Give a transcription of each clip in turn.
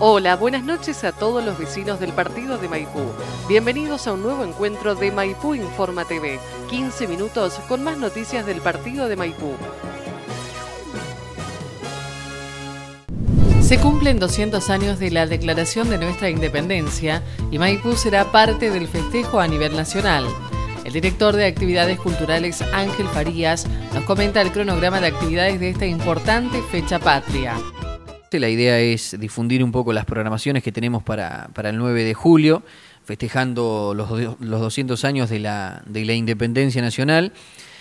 Hola, buenas noches a todos los vecinos del partido de Maipú. Bienvenidos a un nuevo encuentro de Maipú Informa TV. 15 minutos con más noticias del partido de Maipú. Se cumplen 200 años de la declaración de nuestra independencia y Maipú será parte del festejo a nivel nacional. El director de Actividades Culturales, Ángel Farías, nos comenta el cronograma de actividades de esta importante fecha patria. La idea es difundir un poco las programaciones que tenemos para el 9 de julio, festejando los 200 años de la independencia nacional.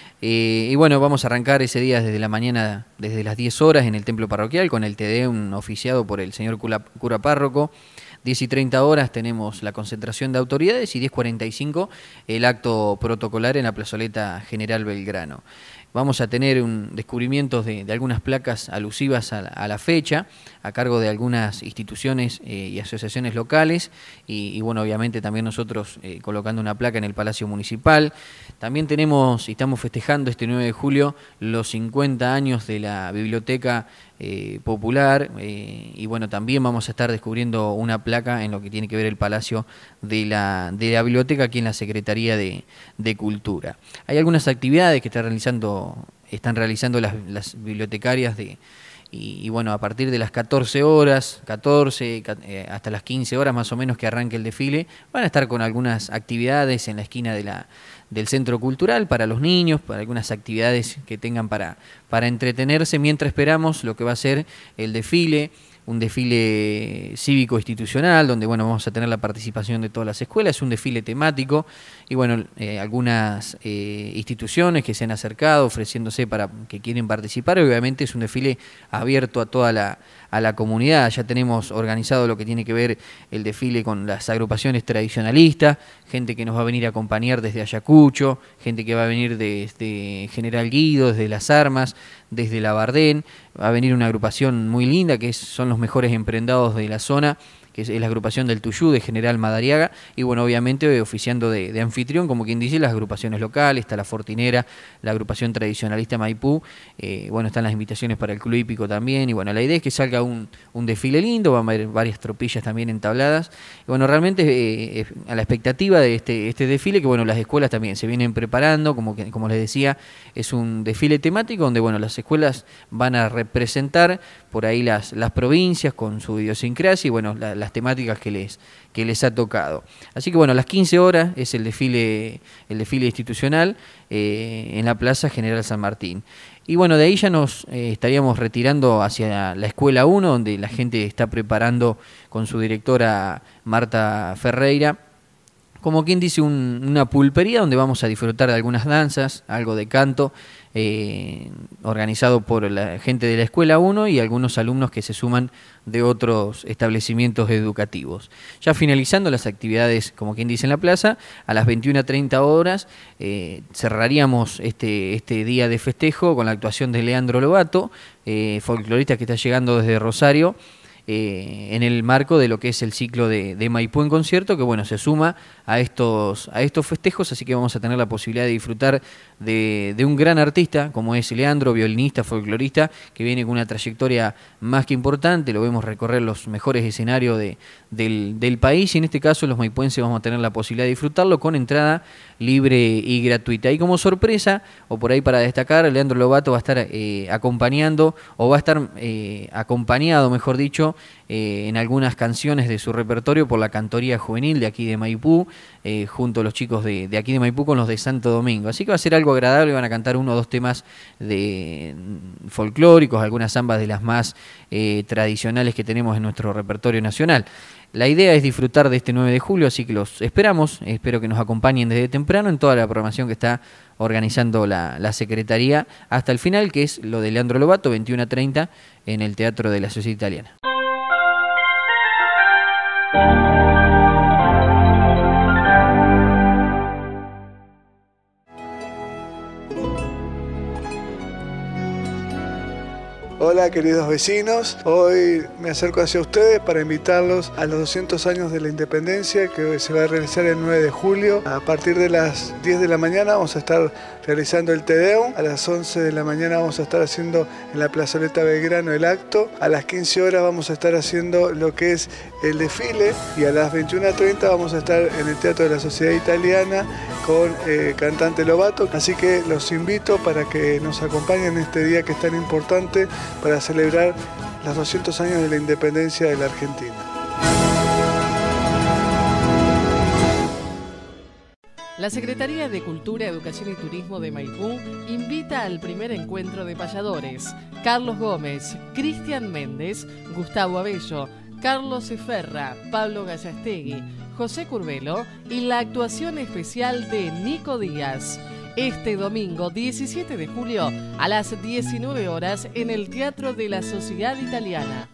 Y bueno, vamos a arrancar ese día desde la mañana, desde las 10 horas en el templo parroquial con el Te Deum oficiado por el señor cura párroco. 10 y 30 horas tenemos la concentración de autoridades y 10:45 el acto protocolar en la plazoleta General Belgrano. Vamos a tener descubrimientos de algunas placas alusivas a la fecha, a cargo de algunas instituciones y asociaciones locales, y bueno, obviamente también nosotros colocando una placa en el Palacio Municipal. También tenemos y estamos festejando este 9 de julio los 50 años de la Biblioteca Popular, y bueno, también vamos a estar descubriendo una placa en lo que tiene que ver el Palacio de la Biblioteca aquí en la Secretaría de Cultura. Hay algunas actividades que están realizando las bibliotecarias y bueno, a partir de las 14 horas, hasta las 15 horas más o menos que arranque el desfile, van a estar con algunas actividades en la esquina del Centro Cultural para los niños, para algunas actividades que tengan para entretenerse, mientras esperamos lo que va a ser el desfile, un desfile cívico-institucional, donde bueno, vamos a tener la participación de todas las escuelas, un desfile temático, y bueno, algunas instituciones que se han acercado ofreciéndose para que quieren participar, y obviamente es un desfile abierto a toda la comunidad. Ya tenemos organizado lo que tiene que ver el desfile con las agrupaciones tradicionalistas, gente que nos va a venir a acompañar desde Ayacucho, gente que va a venir desde General Guido, desde Las Armas, desde La Bardén. Va a venir una agrupación muy linda que son los mejores emprendados de la zona, que es la agrupación del Tuyú de General Madariaga, y bueno, obviamente oficiando de anfitrión, como quien dice, las agrupaciones locales, está la Fortinera, la agrupación tradicionalista Maipú, bueno, están las invitaciones para el Club Hípico también, y bueno, la idea es que salga un desfile lindo, van a haber varias tropillas también entabladas, y bueno, realmente a la expectativa de este desfile, que bueno, las escuelas también se vienen preparando, como les decía, es un desfile temático donde bueno, las escuelas van a representar por ahí las provincias con su idiosincrasia y bueno, las temáticas que les ha tocado. Así que bueno, a las 15 horas es el desfile institucional en la Plaza General San Martín. Y bueno, de ahí ya nos estaríamos retirando hacia la Escuela 1, donde la gente está preparando con su directora Marta Ferreira, como quien dice, una pulpería donde vamos a disfrutar de algunas danzas, algo de canto, organizado por la gente de la Escuela 1 y algunos alumnos que se suman de otros establecimientos educativos. Ya finalizando las actividades, como quien dice, en la plaza, a las 21:30 horas cerraríamos este día de festejo con la actuación de Leandro Lobato, folclorista que está llegando desde Rosario, en el marco de lo que es el ciclo de Maipú en concierto, que bueno, se suma a estos festejos, así que vamos a tener la posibilidad de disfrutar de un gran artista como es Leandro, violinista, folclorista, que viene con una trayectoria más que importante. Lo vemos recorrer los mejores escenarios del país, y en este caso los maipuenses vamos a tener la posibilidad de disfrutarlo con entrada libre y gratuita. Y como sorpresa, o por ahí para destacar, Leandro Lobato va a estar acompañando, o va a estar acompañado, mejor dicho, en algunas canciones de su repertorio por la cantoría juvenil de aquí de Maipú, junto a los chicos de aquí de Maipú con los de Santo Domingo. Así que va a ser algo agradable, van a cantar 1 o 2 temas folclóricos, algunas zambas de las más tradicionales que tenemos en nuestro repertorio nacional. La idea es disfrutar de este 9 de julio, así que los esperamos, espero que nos acompañen desde temprano en toda la programación que está organizando la Secretaría hasta el final, que es lo de Leandro Lobato, 21:30 en el Teatro de la Sociedad Italiana. Hola, Hola queridos vecinos, hoy me acerco hacia ustedes para invitarlos a los 200 años de la independencia que se va a realizar el 9 de julio. A partir de las 10 de la mañana vamos a estar realizando el Te Deum, a las 11 de la mañana vamos a estar haciendo en la plazoleta Belgrano el acto, a las 15 horas vamos a estar haciendo lo que es el desfile y a las 21:30 vamos a estar en el Teatro de la Sociedad Italiana con cantante Lovato, así que los invito para que nos acompañen en este día que es tan importante para celebrar los 200 años de la independencia de la Argentina. La Secretaría de Cultura, Educación y Turismo de Maipú invita al primer encuentro de payadores. Carlos Gómez, Cristian Méndez, Gustavo Abello, Carlos Eferra, Pablo Gallastegui, José Curvelo y la actuación especial de Nico Díaz. Este domingo 17 de julio a las 19 horas en el Teatro de la Sociedad Italiana.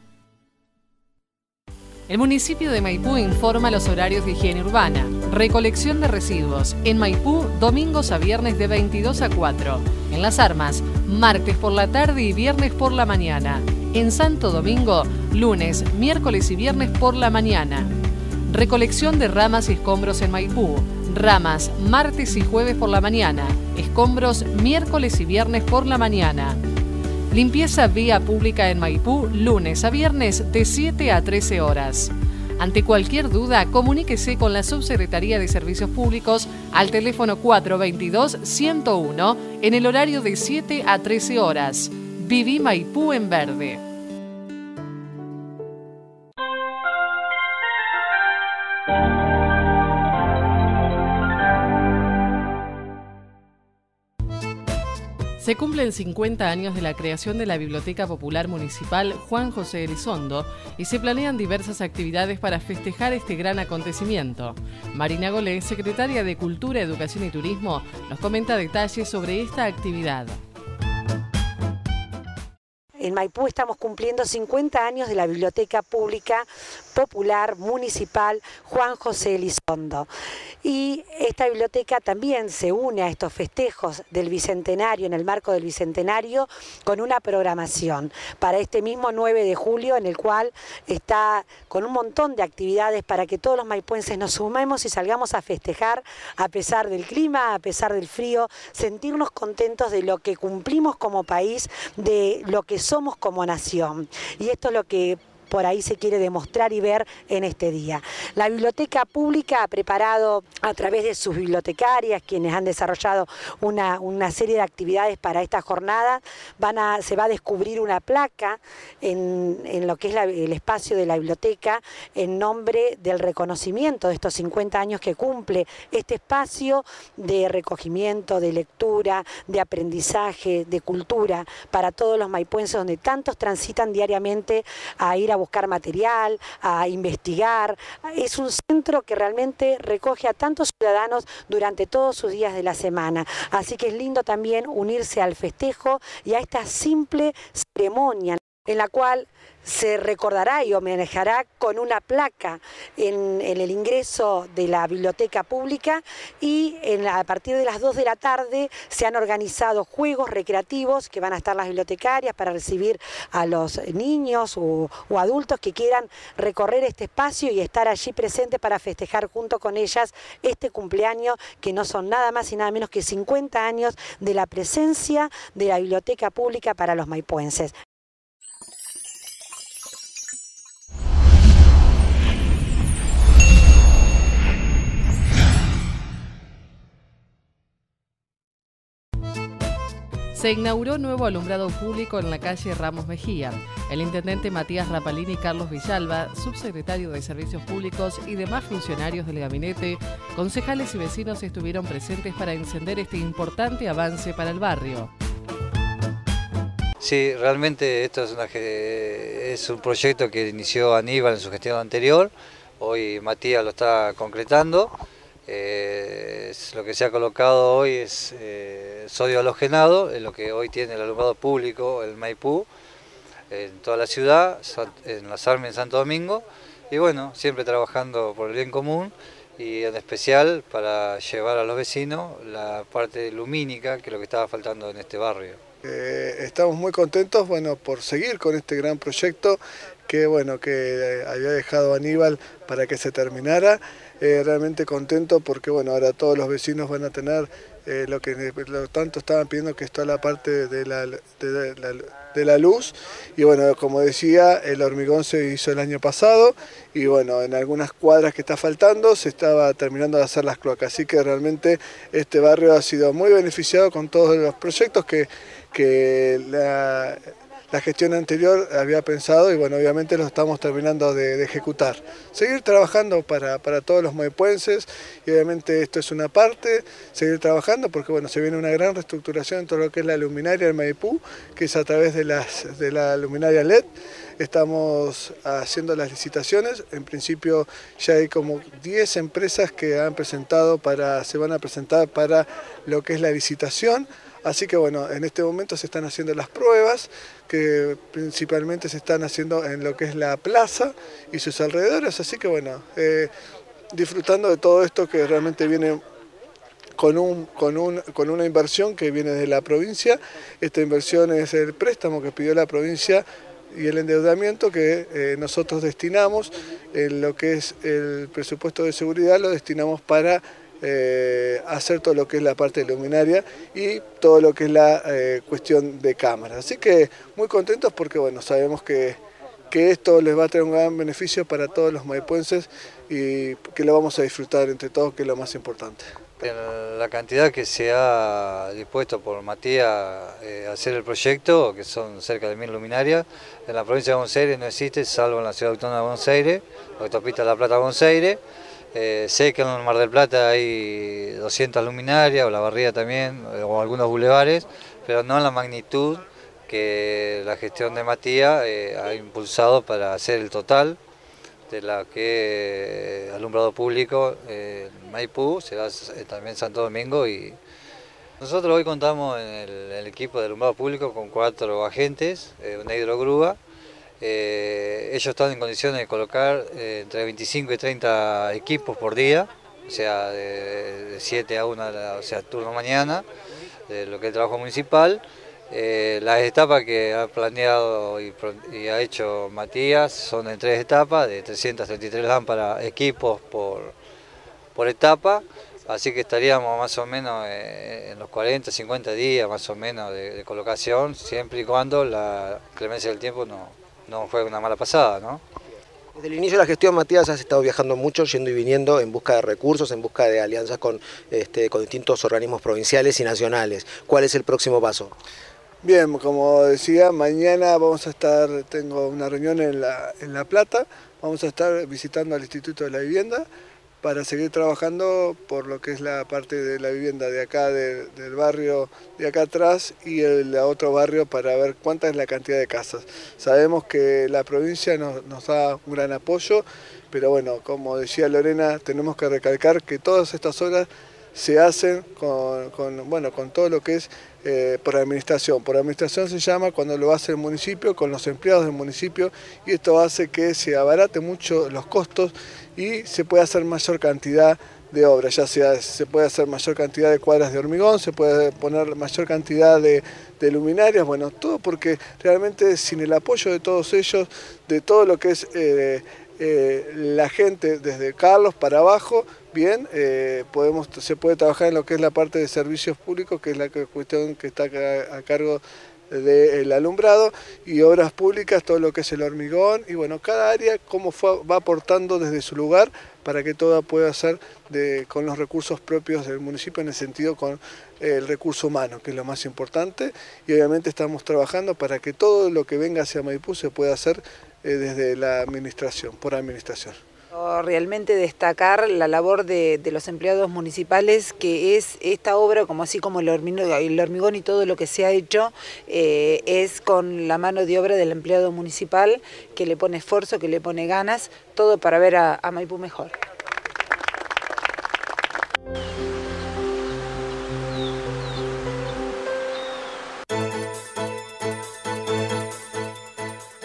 El municipio de Maipú informa los horarios de higiene urbana. Recolección de residuos. En Maipú, domingos a viernes de 22 a 4. En Las Armas, martes por la tarde y viernes por la mañana. En Santo Domingo, lunes, miércoles y viernes por la mañana. Recolección de ramas y escombros en Maipú. Ramas, martes y jueves por la mañana. Escombros, miércoles y viernes por la mañana. Limpieza vía pública en Maipú, lunes a viernes de 7 a 13 horas. Ante cualquier duda, comuníquese con la Subsecretaría de Servicios Públicos al teléfono 422-101 en el horario de 7 a 13 horas. Viví Maipú en verde. Se cumplen 50 años de la creación de la Biblioteca Popular Municipal Juan José Elizondo y se planean diversas actividades para festejar este gran acontecimiento. Marina Golé, secretaria de Cultura, Educación y Turismo, nos comenta detalles sobre esta actividad. En Maipú estamos cumpliendo 50 años de la Biblioteca Pública Popular Municipal Juan José Elizondo. Y esta biblioteca también se une a estos festejos del Bicentenario, en el marco del Bicentenario, con una programación para este mismo 9 de julio, en el cual está con un montón de actividades para que todos los maipuenses nos sumemos y salgamos a festejar a pesar del clima, a pesar del frío, sentirnos contentos de lo que cumplimos como país, de lo que somos como nación. Y esto es lo que por ahí se quiere demostrar y ver en este día. La Biblioteca Pública ha preparado a través de sus bibliotecarias, quienes han desarrollado una serie de actividades para esta jornada. Se va a descubrir una placa en lo que es el espacio de la biblioteca en nombre del reconocimiento de estos 50 años que cumple este espacio de recogimiento, de lectura, de aprendizaje, de cultura para todos los maipuenses, donde tantos transitan diariamente a ir a buscar material, a investigar. Es un centro que realmente recoge a tantos ciudadanos durante todos sus días de la semana. Así que es lindo también unirse al festejo y a esta simple ceremonia en la cual se recordará y homenajeará con una placa en el ingreso de la biblioteca pública y a partir de las 2 de la tarde se han organizado juegos recreativos que van a estar las bibliotecarias para recibir a los niños o adultos que quieran recorrer este espacio y estar allí presentes para festejar junto con ellas este cumpleaños que no son nada más y nada menos que 50 años de la presencia de la biblioteca pública para los maipuenses. Se inauguró nuevo alumbrado público en la calle Ramos Mejía. El intendente Matías Rapalini y Carlos Villalba, subsecretario de Servicios Públicos y demás funcionarios del gabinete, concejales y vecinos estuvieron presentes para encender este importante avance para el barrio. Sí, realmente esto es un proyecto que inició Aníbal en su gestión anterior. Hoy Matías lo está concretando. Lo que se ha colocado hoy es sodio halogenado, es lo que hoy tiene el alumbrado público, el Maipú, en toda la ciudad, en Las Armas, en Santo Domingo, y bueno, siempre trabajando por el bien común y en especial para llevar a los vecinos la parte lumínica, que es lo que estaba faltando en este barrio. Estamos muy contentos, bueno, por seguir con este gran proyecto que, bueno, que había dejado Aníbal para que se terminara. Realmente contento porque, bueno, ahora todos los vecinos van a tener lo que tanto estaban pidiendo, que es toda la parte de la luz. Y bueno, como decía, el hormigón se hizo el año pasado y bueno, en algunas cuadras que está faltando se estaba terminando de hacer las cloacas. Así que realmente este barrio ha sido muy beneficiado con todos los proyectos que la gestión anterior había pensado y bueno, obviamente lo estamos terminando de ejecutar. Seguir trabajando para todos los maipuenses y obviamente esto es una parte, seguir trabajando porque bueno, se viene una gran reestructuración en todo lo que es la luminaria del Maipú, que es a través de la luminaria LED. Estamos haciendo las licitaciones, en principio ya hay como 10 empresas que se van a presentar para lo que es la licitación. Así que bueno, en este momento se están haciendo las pruebas, que principalmente se están haciendo en lo que es la plaza y sus alrededores. Así que bueno, disfrutando de todo esto que realmente viene con una inversión que viene de la provincia. Esta inversión es el préstamo que pidió la provincia y el endeudamiento que nosotros destinamos en lo que es el presupuesto de seguridad, lo destinamos para hacer todo lo que es la parte luminaria y todo lo que es la cuestión de cámaras. Así que muy contentos porque bueno, sabemos que esto les va a traer un gran beneficio para todos los maipuenses y que lo vamos a disfrutar entre todos, que es lo más importante. La cantidad que se ha dispuesto por Matías a hacer el proyecto, que son cerca de 1000 luminarias, en la provincia de Buenos Aires no existe, salvo en la ciudad autónoma de Buenos Aires, la autopista La Plata-Buenos Aires. Sé que en el Mar del Plata hay 200 luminarias, o La Barría también, o algunos bulevares, pero no en la magnitud que la gestión de Matías ha impulsado para hacer el total de la que alumbrado público Maipú, será también Santo Domingo. Y nosotros hoy contamos en el equipo de alumbrado público con 4 agentes, una hidrogrúa. Ellos están en condiciones de colocar entre 25 y 30 equipos por día, o sea, de 7 a 1, o sea, turno mañana, de lo que es el trabajo municipal. Las etapas que ha planeado y ha hecho Matías son en 3 etapas, de 333 lámparas, equipos por etapa, así que estaríamos más o menos en los 40, 50 días más o menos de colocación, siempre y cuando la clemencia del tiempo no fue una mala pasada, ¿no? Desde el inicio de la gestión, Matías, has estado viajando mucho, yendo y viniendo en busca de recursos, en busca de alianzas con distintos organismos provinciales y nacionales. ¿Cuál es el próximo paso? Bien, como decía, mañana tengo una reunión en La Plata, vamos a estar visitando al Instituto de la Vivienda para seguir trabajando por lo que es la parte de la vivienda de acá, del barrio de acá atrás y el otro barrio, para ver cuánta es la cantidad de casas. Sabemos que la provincia nos da un gran apoyo, pero bueno, como decía Lorena, tenemos que recalcar que todas estas obras se hacen con todo lo que es por administración. Por administración se llama cuando lo hace el municipio, con los empleados del municipio, y esto hace que se abarate mucho los costos y se puede hacer mayor cantidad de obras, ya sea se puede hacer mayor cantidad de cuadras de hormigón, se puede poner mayor cantidad de luminarias, bueno, todo porque realmente sin el apoyo de todos ellos, de todo lo que es la gente desde Carlos para abajo, bien, se puede trabajar en lo que es la parte de servicios públicos, que es la cuestión que está a cargo del alumbrado, y obras públicas, todo lo que es el hormigón, y bueno, cada área cómo va aportando desde su lugar para que todo pueda ser con los recursos propios del municipio, en el sentido con el recurso humano, que es lo más importante, y obviamente estamos trabajando para que todo lo que venga hacia Maipú se pueda hacer desde la administración, por administración. Realmente destacar la labor de los empleados municipales, que es esta obra, así como el hormigón y todo lo que se ha hecho, es con la mano de obra del empleado municipal, que le pone esfuerzo, que le pone ganas, todo para ver a Maipú mejor.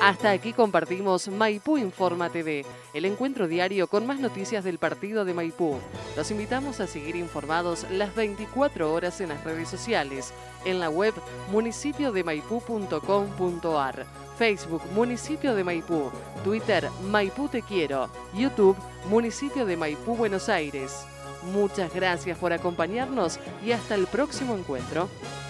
Hasta aquí compartimos Maipú Informa TV, el encuentro diario con más noticias del partido de Maipú. Los invitamos a seguir informados las 24 horas en las redes sociales, en la web municipiodemaipú.com.ar, Facebook Municipio de Maipú, Twitter Maipú Te Quiero, YouTube Municipio de Maipú Buenos Aires. Muchas gracias por acompañarnos y hasta el próximo encuentro.